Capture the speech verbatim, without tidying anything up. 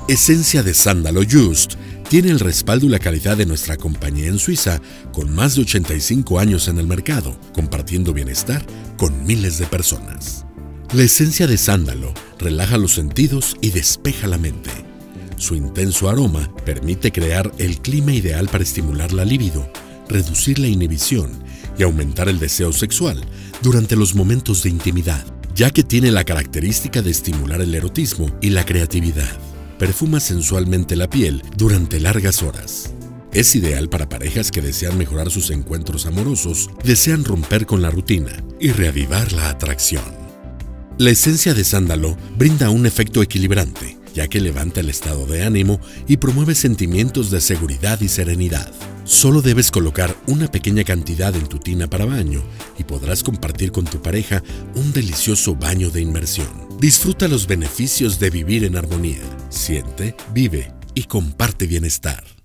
Esencia de Sándalo Just tiene el respaldo y la calidad de nuestra compañía en Suiza, con más de ochenta y cinco años en el mercado, compartiendo bienestar con miles de personas. La esencia de sándalo relaja los sentidos y despeja la mente. Su intenso aroma permite crear el clima ideal para estimular la libido, reducir la inhibición y aumentar el deseo sexual durante los momentos de intimidad, ya que tiene la característica de estimular el erotismo y la creatividad. Perfuma sensualmente la piel durante largas horas. Es ideal para parejas que desean mejorar sus encuentros amorosos, desean romper con la rutina y reavivar la atracción. La esencia de sándalo brinda un efecto equilibrante, ya que levanta el estado de ánimo y promueve sentimientos de seguridad y serenidad. Solo debes colocar una pequeña cantidad en tu tina para baño y podrás compartir con tu pareja un delicioso baño de inmersión. Disfruta los beneficios de vivir en armonía. Siente, vive y comparte bienestar.